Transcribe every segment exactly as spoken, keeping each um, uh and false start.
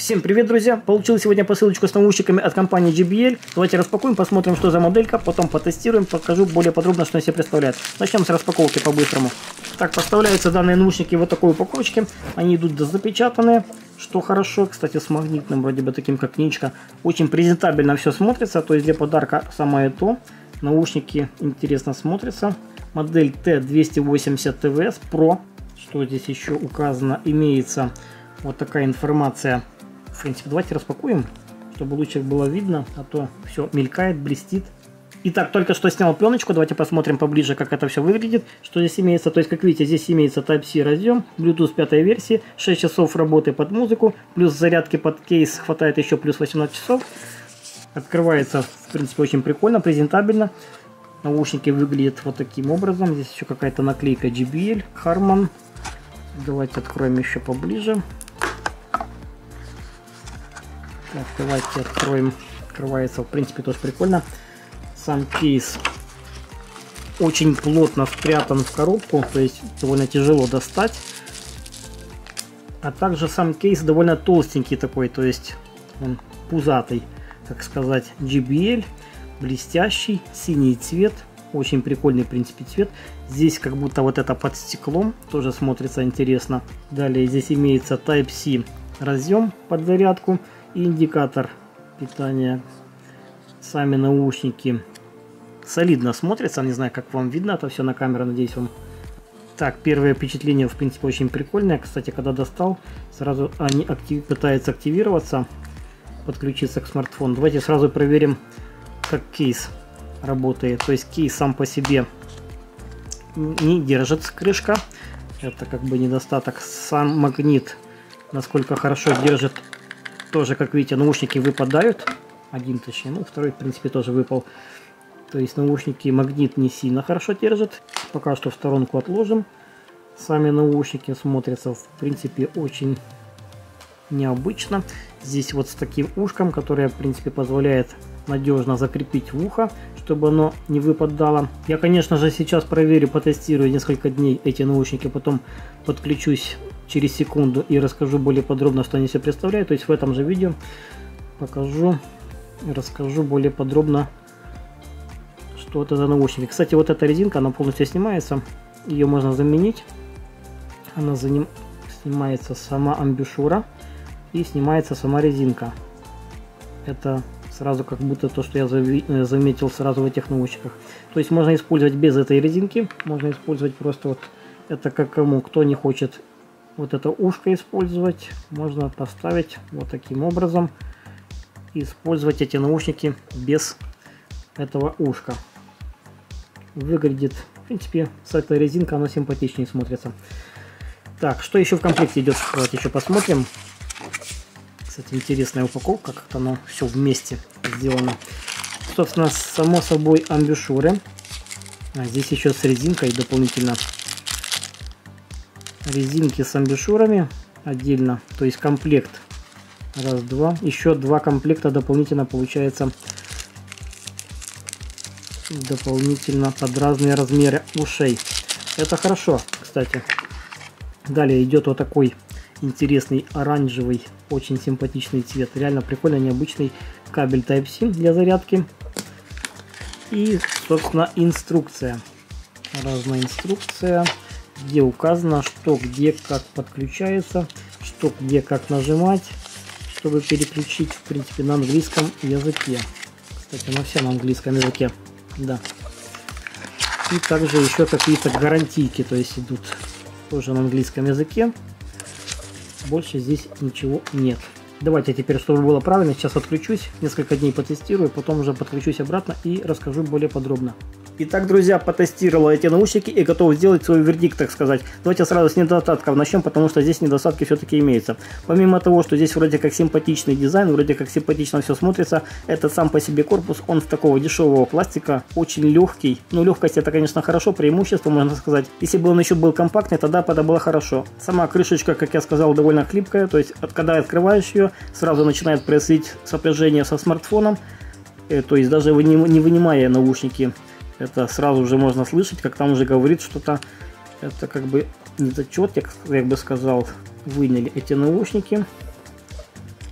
Всем привет, друзья! Получил сегодня посылочку с наушниками от компании джей би эл. Давайте распакуем, посмотрим, что за моделька, потом потестируем, покажу более подробно, что они себе представляют. Начнем с распаковки по-быстрому. Так, поставляются данные наушники в вот такой упаковочке. Они идут запечатанные, что хорошо. Кстати, с магнитным, вроде бы таким, как книжка. Очень презентабельно все смотрится, то есть для подарка самое то. Наушники интересно смотрятся. Модель Т двести восемьдесят тэ вэ эс Pro. Что здесь еще указано? Имеется вот такая информация. В принципе, давайте распакуем, чтобы лучше было видно, а то все мелькает, блестит. Итак, только что снял пленочку, давайте посмотрим поближе, как это все выглядит, что здесь имеется. То есть, как видите, здесь имеется Type-C разъем, Bluetooth пятой версии, шесть часов работы под музыку, плюс зарядки под кейс хватает еще плюс восемнадцать часов. Открывается, в принципе, очень прикольно, презентабельно. Наушники выглядят вот таким образом. Здесь еще какая-то наклейка джей би эл, Harman. Давайте откроем еще поближе. Так, давайте откроем. Открывается, в принципе, тоже прикольно. Сам кейс очень плотно спрятан в коробку, то есть довольно тяжело достать. А также сам кейс довольно толстенький такой, то есть он пузатый, так сказать. джей би эл, блестящий, синий цвет. Очень прикольный, в принципе, цвет. Здесь как будто вот это под стеклом, тоже смотрится интересно. Далее здесь имеется Type-C разъем под зарядку и индикатор питания. Сами наушники солидно смотрятся, не знаю, как вам видно это все на камеру, надеюсь вам. Так, первое впечатление, в принципе, очень прикольное. Кстати, когда достал, сразу они актив... пытаются активироваться, подключиться к смартфону. Давайте сразу проверим, как кейс работает. То есть кейс сам по себе не держит крышка, это как бы недостаток. Сам магнит, насколько хорошо держит, тоже, как видите, наушники выпадают. Один точнее, ну второй, в принципе, тоже выпал. То есть наушники магнит не сильно хорошо держит. Пока что в сторонку отложим. Сами наушники смотрятся, в принципе, очень необычно. Здесь вот с таким ушком, которое, в принципе, позволяет надежно закрепить в ухо, чтобы оно не выпадало. Я, конечно же, сейчас проверю, потестирую несколько дней эти наушники, потом подключусь через секунду и расскажу более подробно, что они себе представляют. То есть в этом же видео покажу и расскажу более подробно, что это за наушники. Кстати, вот эта резинка, она полностью снимается, ее можно заменить. Она за ним снимается сама амбушюра и снимается сама резинка. Это сразу как будто то, что я заметил сразу в этих наушниках. То есть можно использовать без этой резинки, можно использовать просто вот это как кому, кто не хочет вот это ушко использовать, можно поставить вот таким образом и использовать эти наушники без этого ушка. Выглядит, в принципе, с этой резинкой оно симпатичнее смотрится. Так, что еще в комплекте идет? Давайте еще посмотрим. Кстати, интересная упаковка, как-то оно все вместе сделано. Собственно, само собой амбушюры. А здесь еще с резинкой дополнительно. Резинки с амбушюрами отдельно. То есть комплект. Раз, два. Еще два комплекта дополнительно получается. Дополнительно под разные размеры ушей. Это хорошо, кстати. Далее идет вот такой интересный оранжевый, очень симпатичный цвет. Реально прикольно, необычный кабель Type-C для зарядки. И, собственно, инструкция. Разная инструкция, где указано, что где как подключается, что где как нажимать, чтобы переключить, в принципе, на английском языке. Кстати, на всем английском языке. Да. И также еще какие-то гарантийки, то есть идут тоже на английском языке. Больше здесь ничего нет. Давайте теперь, чтобы было правильно, сейчас отключусь, несколько дней потестирую, потом уже подключусь обратно и расскажу более подробно. Итак, друзья, потестировал эти наушники и готов сделать свой вердикт, так сказать. Давайте сразу с недостатков начнем, потому что здесь недостатки все-таки имеются. Помимо того, что здесь вроде как симпатичный дизайн, вроде как симпатично все смотрится, это сам по себе корпус, он в такого дешевого пластика, очень легкий. Ну, легкость это, конечно, хорошо, преимущество, можно сказать. Если бы он еще был компактный, тогда это было хорошо. Сама крышечка, как я сказал, довольно хлипкая, то есть, когда открываешь ее, сразу начинает происходить сопряжение со смартфоном, то есть, даже не вынимая наушники, это сразу уже можно слышать, как там уже говорит что-то. Это как бы недочет, я, я бы сказал, выняли эти наушники.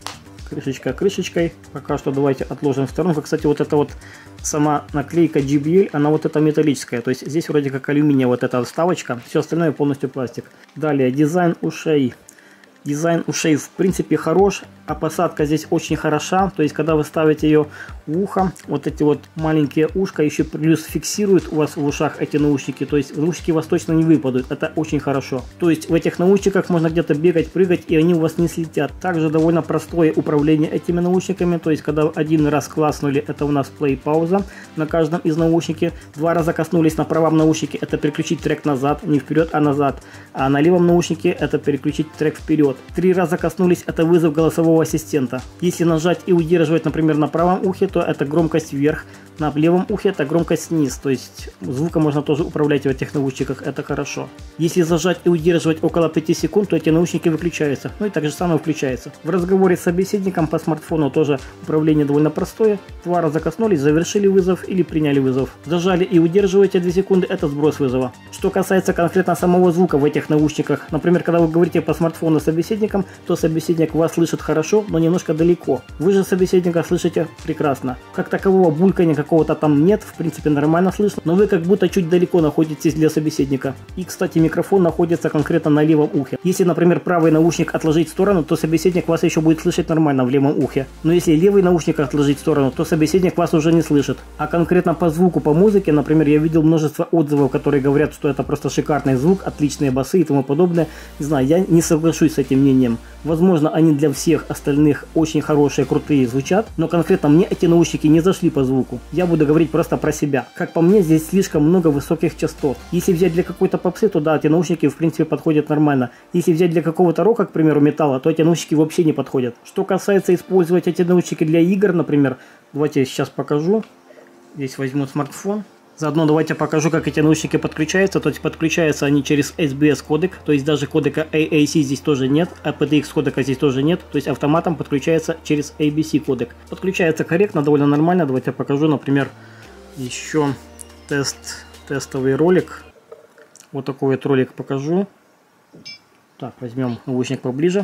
Крышечка крышечкой. Пока что давайте отложим в сторону. Кстати, вот эта вот сама наклейка джей би эл, она вот эта металлическая. То есть здесь вроде как алюминия вот эта вставочка. Все остальное полностью пластик. Далее дизайн ушей. Дизайн ушей в принципе хорош, а посадка здесь очень хороша. То есть когда вы ставите ее в ухо, вот эти вот маленькие ушка еще плюс фиксируют у вас в ушах эти наушники. То есть наушники у вас точно не выпадут. Это очень хорошо. То есть в этих наушниках можно где-то бегать, прыгать, и они у вас не слетят. Также довольно простое управление этими наушниками. То есть когда один раз класснули, это у нас play пауза на каждом из наушников. Два раза коснулись на правом наушнике, это переключить трек назад, не вперед, а назад. А на левом наушнике это переключить трек вперед. Три раза коснулись, это вызов голосового ассистента. Если нажать и удерживать, например, на правом ухе, то это громкость вверх, на левом ухе это громкость вниз. То есть звуком можно тоже управлять в этих наушниках, это хорошо. Если зажать и удерживать около пяти секунд, то эти наушники выключаются. Ну и так же самое включается. В разговоре с собеседником по смартфону тоже управление довольно простое. Два раза коснулись, завершили вызов или приняли вызов. Зажали и удерживаете две секунды, это сброс вызова. Что касается конкретно самого звука в этих наушниках, например, когда вы говорите по смартфону с собеседником, то собеседник вас слышит хорошо, но немножко далеко. Вы же собеседника слышите прекрасно. Как такового булькания какого-то там нет, в принципе нормально слышно, но вы как будто чуть далеко находитесь для собеседника. И, кстати, микрофон находится конкретно на левом ухе. Если, например, правый наушник отложить в сторону, то собеседник вас еще будет слышать нормально в левом ухе. Но если левый наушник отложить в сторону, то собеседник вас уже не слышит. А конкретно по звуку, по музыке, например, я видел множество отзывов, которые говорят, что это просто шикарный звук, отличные басы и тому подобное. Не знаю, я не соглашусь с этим мнением. Возможно, они для всех остальных очень хорошие, крутые звучат, но конкретно мне эти наушники не зашли по звуку. Я буду говорить просто про себя. Как по мне, здесь слишком много высоких частот. Если взять для какой-то попсы, то да, эти наушники в принципе подходят нормально. Если взять для какого-то рока, к примеру, металла, то эти наушники вообще не подходят. Что касается использовать эти наушники для игр, например, давайте я сейчас покажу. Здесь возьму смартфон. Заодно давайте покажу, как эти наушники подключаются. То есть подключаются они через эс би эс кодек, то есть даже кодека эй эй си здесь тоже нет, а пи ди экс кодека здесь тоже нет. То есть автоматом подключается через эй би си кодек. Подключается корректно, довольно нормально. Давайте я покажу, например, еще тест, тестовый ролик. Вот такой вот ролик покажу. Так, возьмем наушник поближе.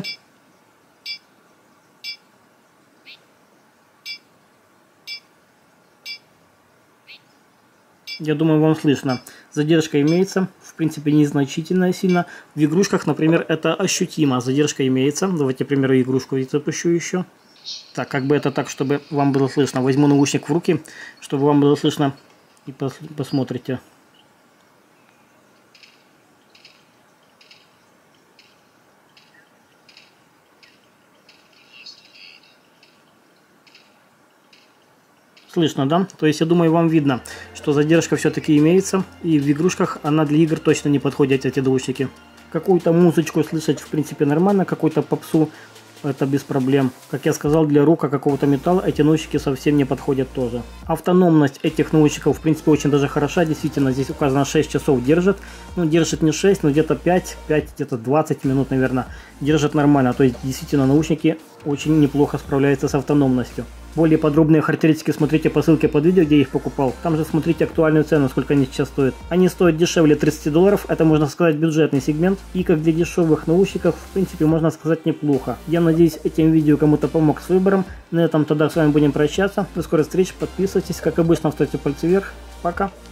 Я думаю, вам слышно. Задержка имеется, в принципе, незначительная сильно. В игрушках, например, это ощутимо. Задержка имеется. Давайте, к примеру, игрушку запущу еще. Так, как бы это так, чтобы вам было слышно. Возьму наушник в руки, чтобы вам было слышно. И пос посмотрите. Слышно, да? То есть, я думаю, вам видно, что задержка все-таки имеется. И в игрушках она для игр точно не подходит, эти наушники. Какую-то музычку слышать, в принципе, нормально. Какую-то попсу, это без проблем. Как я сказал, для рока какого-то металла эти наушники совсем не подходят тоже. Автономность этих наушников, в принципе, очень даже хороша. Действительно, здесь указано шесть часов держит. Ну, держит не шесть, но где-то пять, пять, где-то двадцать минут, наверное. Держит нормально. То есть, действительно, наушники очень неплохо справляются с автономностью. Более подробные характеристики смотрите по ссылке под видео, где я их покупал. Там же смотрите актуальную цену, сколько они сейчас стоят. Они стоят дешевле тридцати долларов, это, можно сказать, бюджетный сегмент. И как для дешевых наушников, в принципе, можно сказать, неплохо. Я надеюсь, этим видео кому-то помог с выбором. На этом тогда с вами будем прощаться. До скорой встречи, подписывайтесь. Как обычно, ставьте пальцы вверх. Пока.